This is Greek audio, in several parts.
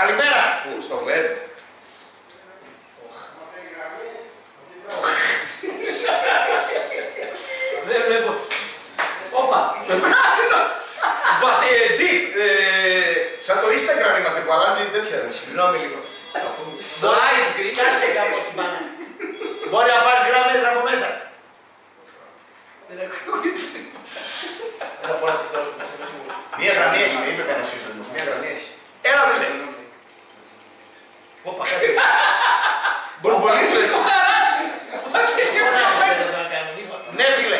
Καλημέρα. Πού, στο web. Δεν βλέπω. Όπα. Σαν το Instagram είμαστε που αλλάζει τέτοια. Συγγνώμη λίγο. Live. Κάσε κάπως την μπάνα. Μπορεί να πάρεις γραμμές από μέσα. Δεν ακούγεται. Δεν θα μπορώ να τις δώσουμε. Μία γραμμή έχει, δεν είπε κανένας σύνδεσμος. Μία γραμμή έχει. Έλα φίλε. Όπα, κάτι. Μπορμπολίδες. Το χαράσει. Όχι, έχει Ναι φίλε.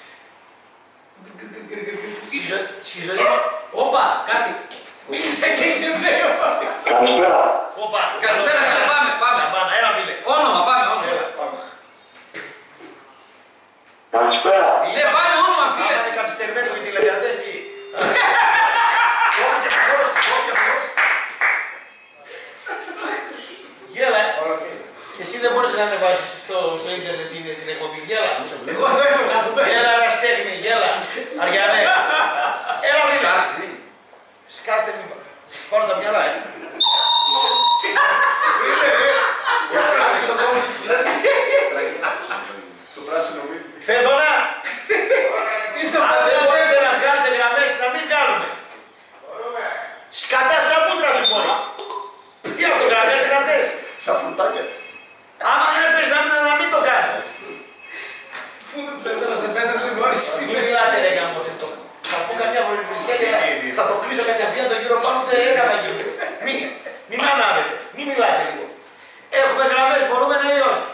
Σχιζολίνο. Όπα, κάτι. Μίλησε και είχε βέο. Καλησπέρα. Όπα. Καλησπέρα, πάμε, πάμε. Πάμε, έλα φίλε. Όνομα, πάμε, όνομα. Έλα, πάμε. Καλησπέρα. Πάμε, όνομα, φίλε. Είναι καθυστερημένοι με τηλεδιατές τι. Όποια φορός, όποια φορός. Γέλα, και εσύ δεν μπορείς να ανεβάσεις στο ίντερνετ την εκπομπή. Γέλα. Εγώ δεν έχω να πούμε. Έλα Ραστέχνη, γέλα. Αριανέ. Έλα φίλε. Σκάστε μη. Σπάρω τα μυαλά, Φίλε, το πράσινο μη. Φεδονά. Αν δεν μπορείτε να βγάλετε γραμμές, να μην κάνουμε. Σκατά στα μούτρα σου μόλι. Τι αυτό, γραμμές. Σαν φρουτάκια. Άμα δεν έπαιζε να μην το κάνει. Φού δεν πρέπει να σε πέτρεψε την ώρα στη Μην μιλάτε ρε γαμώτε το. Θα πω καμιά βολιβρισιά και θα το κλείσω κατευθείαν το γύρο πάνω, ούτε έκανα γύρω. Μην με ανάβετε, μην μιλάτε λίγο. Έχουμε γραμμές, μπορούμε ναι ή όχι.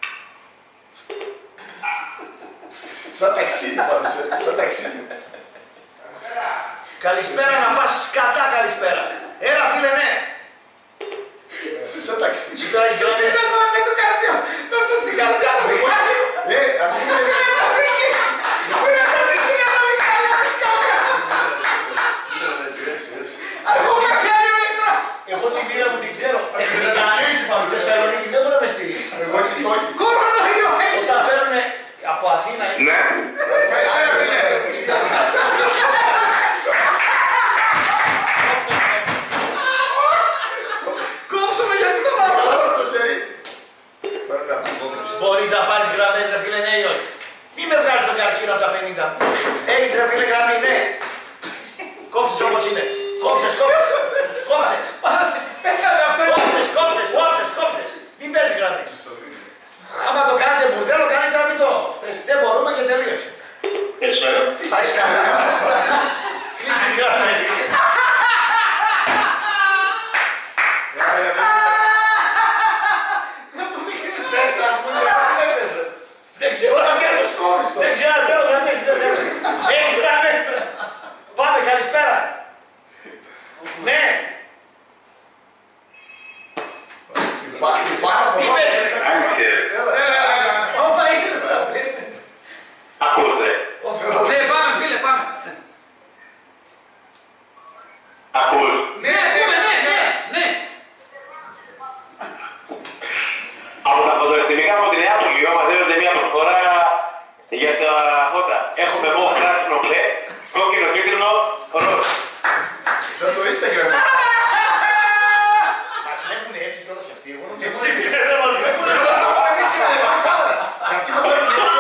Σαν ταξίδι πάντως, σαν ταξίδι. Καλησπέρα να φας σκατά καλησπέρα. Έλα φίλε ναι. Σαν ταξίδι. Σου τώρα έχεις γραμμές. Σήμερα με το καρδιό. Με το τσιγαρδιά να μην κάνει. Ας πούμε. Εγώ την πήρα που την ξέρω. Τεχνικά η Θεσσαλονίκη δεν μπορεί να με στηρίξει. Εγώ την το όχι. Κορονοϊό. Όταν παίρνουν από Αθήνα. Ναι. Κόψουμε γιατί το μάθω. Μπορείς να πάρεις γραμμές ρε φίλε ναι ή όχι. Μη με βγάλεις τον καρκίνο από τα 50. Έχεις ρε φίλε γραμμή ναι. Κόψεις όπως είναι. Κόψες. Κόψες. Μην παίρνεις γραμμές. Άμα το κάνετε μπουρδέλο, κάνετε να μην το. Δεν μπορούμε και τελείωσε. Θα είσαι καλά. Κλείσεις γραμμές. Δεν ξέρω αν θέλω γραμμές. Έχεις γραμμές. Πάμε, καλησπέρα. Ναι. Πάνω από εδώ. Όπα είναι. Ακούτε. Ναι, πάμε φίλε, πάμε. Ακούς. Ναι. Από τα φωτοεστημικά από τη Νεάπολη μαζεύονται μια προσφορά για τα φώτα. Έχουμε μόνο πράσινο μπλε, κόκκινο, κίτρινο, ροζ. Σαν το Instagram. Μας βλέπουν έτσι τώρα σε αυτοί. Εσύ δεν μας βλέπουν. Εμείς είμαστε με κάμερα. Και αυτοί μας βλέπουν έτσι.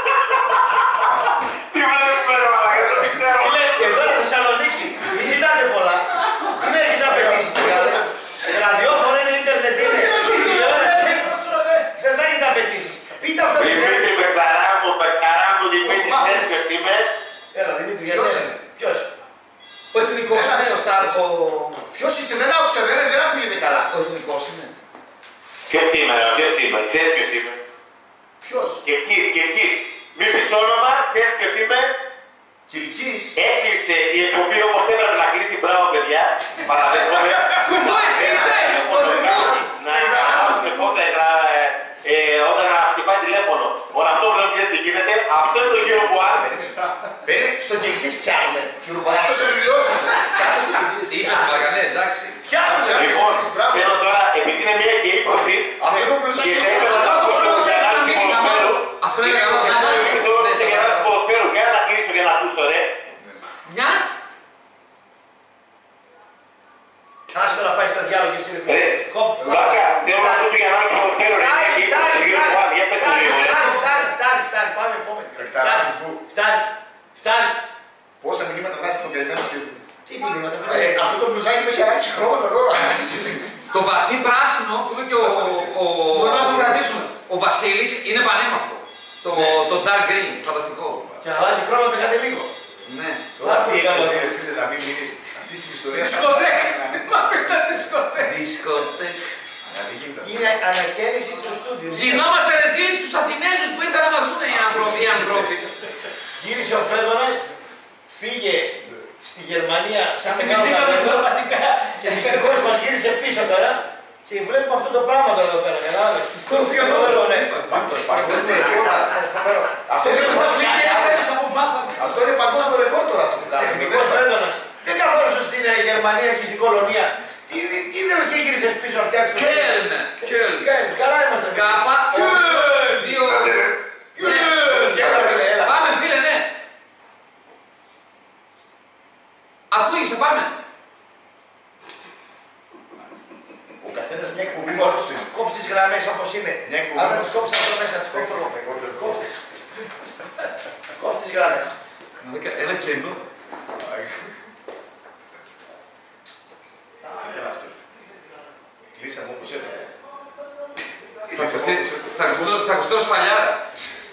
Τι βλέπεις πέρα μαλάκα, δεν ξέρω. Εδώ είναι Θεσσαλονίκη. Μη ζητάτε πολλά. Δεν έχετε απαιτήσει μεγάλα. Ραδιόφωνο είναι, ίντερνετ είναι. Δεν έχετε απαιτήσεις. Πείτε αυτό που θέλετε. Δημήτρη Πεκαρά μου, Δημήτρη Σέρκες. Έλα Δημήτρη, γιατί είναι. Ποιος. Ο εθνικός είναι ο Στάρκο. Ποιος είσαι, δεν άκουσα, δεν ακούγεται καλά. Ο εθνικός είναι. Ποιος είμαι, ξέρεις ποιος είμαι. Ποιος. Και εκεί. Μη πεις το όνομα, ξέρεις ποιος είμαι. Κιλκής. Έκλεισε η εκπομπή όπως έπρεπε να κλείσει. Μπράβο παιδιά. Παραδέχομαι. Να υπάρξουν φώτα όταν χτυπάει τηλέφωνο. Όταν αυτό δεν ξέρει τι γίνεται, αυτό είναι το γύρο που άρεσε. Στο Κιλκής πιάνουμε. Αυτός ο βιβλιός. Πιάνουμε στο Κιλκής. Είπες μαλακανέ, εντάξει. Πιάνουμε. Λοιπόν, θέλω τώρα, επειδή είναι μια και ύπωση, Αυτό το και θα ήθελα να πω στο κανάλι του ποδοσφαίρου, Αυτό είναι καλό. για να κλείσω και να ακούσω, ρε. Μια. Άστο να πάει στα διάλογες. Βασίλης είναι πανέμορφο. Το dark green, φανταστικό. Και αλλάζει χρώματα κάθε λίγο. Ναι. Τώρα αυτή η εκπομπή να μην μείνει αυτή στην ιστορία. Δισκοτέκ. Μα μετά δισκοτέκ. Δισκοτέκ. Είναι ανακαίνιση του στούντιο. Γινόμαστε ρεζίλοι στους Αθηνέζους που ήρθαν να μας δουν οι ανθρώποι. Γύρισε ο Φέδωνας, πήγε στη Γερμανία σαν μεγάλο πραγματικά. και δυστυχώς μας γύρισε πίσω τώρα και βλέπουμε αυτό το πράγμα τώρα εδώ πέρα. Κατάλαβες. Αυτό είναι παγκόσμιο ρεκόρ τώρα αυτό που κάνει. Εθνικός Φέδωνας. Δεν καθόρισε στην Γερμανία και στην κολονία. Τι δεν μας γύρισες πίσω να φτιάξεις το Κέλν. Καλά είμαστε. Κάπα. Πάμε φίλε, ναι. Ακούγεσαι, πάμε. Ο καθένας μια εκπομπή μόνος του. Κόψεις τις γραμμές όπως είναι. Αν δεν τις κόψεις αυτό μέσα, τις κόψεις όλο. Κόψεις τις γραμμές. Ένα κενό. Κλείσαμε όπως έπρεπε. Θα ακουστώ σφαλιάρα.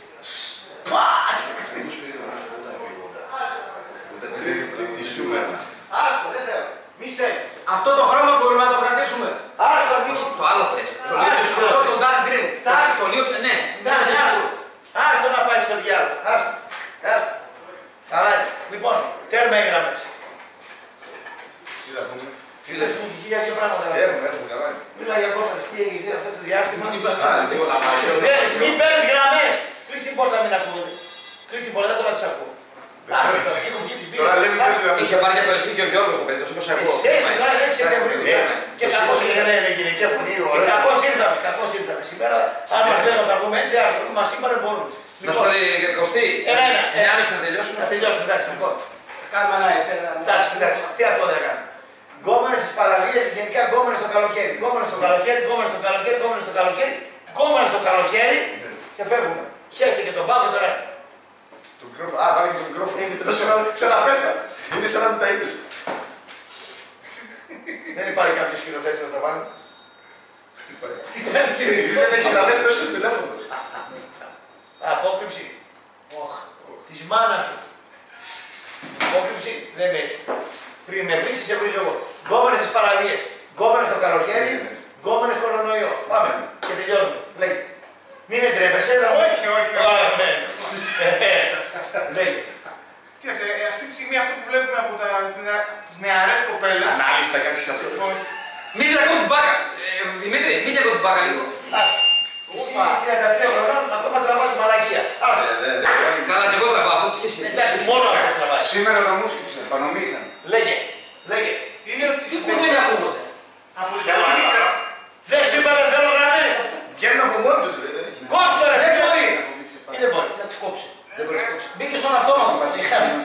Τι σούμερα. Άστο, δεν θέλω. Μη στέλνει. Αυτό το χρώμα μπορούμε να το κρατήσουμε. Άστο, μη Το άλλο θες. Το λίγο πιο σκοτώ, το dark green. Το λίγο, ναι. Άστο να πάει στο διάλογο. Άστο. Καλά είναι. Λοιπόν, τέρμα οι γραμμές. Τι θα πούμε. Για δύο πράγματα. Έχουμε, καλά. Μιλά για κόμματα, τι έχεις δει αυτό το διάστημα. Λοιπόν, Μην παίρνεις γραμμές. Κλείς την πόρτα, μην ακούγονται. Κλείς την πόρτα, δεν θέλω να τις ακούω. Τώρα λέμε Είχε πάρει και περιστή και ο Γιώργος το παιδί, το σήκωσα εγώ. Ξέρεις, τώρα 6 Σεπτεμβρίου. Και κακώς είναι γυναικεία φωνή. Κακώς ήρθαμε. Σήμερα, αν μας λένε θα βγούμε έτσι, μα σήμερα μπορούμε. Να σου πω Κωστή, Ένα. μια μισή να τελειώσουμε. Να τελειώσουμε, εντάξει. Κάνουμε ένα επέρα. Εντάξει, τι αυτό δεν κάνει. Γκόμενες στις παραλίες, γενικά γκόμενες στο καλοκαίρι. Γκόμενες στο καλοκαίρι και φεύγουμε. Χέστε και τον πάγο τώρα. Το μικρόφωνο. Α, βάλει και το μικρόφωνο. Ξαναπέστα. Είναι σαν να μην τα είπες. Δεν υπάρχει κάποιο σκηνοθέτη να τα βάλει. Δεν έχει γραμμές μέσα στο τηλέφωνο. Απόκρυψη. Της μάνας σου. Απόκρυψη δεν έχει. Πριν με βρεις, σε βρίζω εγώ. Γκόμενες στις παραλίες. Γκόμενες το καλοκαίρι. Γκόμενες κορονοϊό. Πάμε και τελειώνουμε. Λέει. Μην με τρέπεσαι. Όχι. Λέει. Κοίταξε, αυτή τη στιγμή αυτό που βλέπουμε από τις νεαρές κοπέλες. Ανάλυση θα κάνεις αυτό. Μην διακόπτει την μπάκα. Δημήτρη, μην διακόπτει την μπάκα λίγο. Εσύ 33 χρονών ακόμα τραβάς μαλακία. Καλά, και εγώ τραβάω, αυτό τι σχέση. Εντάξει, μόνο αυτό τραβάς. Σήμερα τα μουσικήψε, πανομή ήταν. Λέγε. Είναι ότι Τι κουβέντα ακούγονται. από τις κοπέλες. Δεν σου είπα δεν θέλω γραμμές. Βγαίνουν από μόνοι τους. Κόψτε ρε, δεν μπορεί. Τι δεν μπορεί. Να τις κόψει. Δεν μπορεί να κόψει. Μπήκε στον αυτόματο πάλι.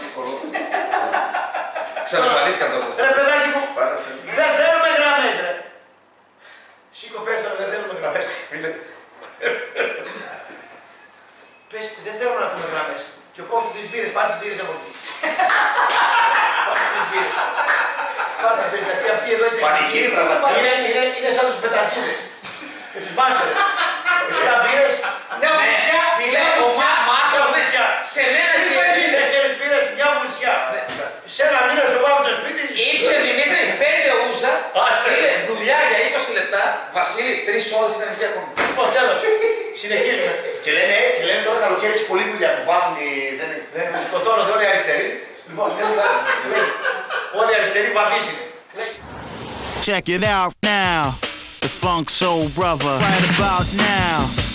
Ξαναπαλείς κατόπιν. Ρε παιδάκι μου, δεν θέλουμε γραμμές ρε. Σήκω πες τώρα, δεν θέλουμε γραμμές. Πες, δεν θέλω να πούμε γραμμές. Και κόψω τις μπύρες, πάρε τις μπύρες από εκεί. Πάρε τις μπύρες. Πάρε τις μπύρες, γιατί αυτοί εδώ είναι... Πανηγύρι πραγματικά. Είναι σαν τους πεταρχίδες. Και τους μάστερες. Εφτά μπύρες. Ναι, Φίλε, ο Μάρκος σε μένα Παίρνει 4 μπύρες, μια βουλσιά. Σε ένα μήνα σου πάω το σπίτι. Ήπια Δημήτρη 5 ούζα. Φίλε, δουλειά για 20 λεπτά. Βασίλη, 3 ώρες ήταν εκεί ακόμα. Λοιπόν, τέλος. Συνεχίζουμε. Και λένε τώρα καλοκαίρι έχει πολλή δουλειά που βάφουν οι... Τους σκοτώνονται όλοι οι αριστεροί. Λοιπόν, όλοι οι αριστεροί βαφήσουν. Check it out now, the Funk Soul Brother, right about now.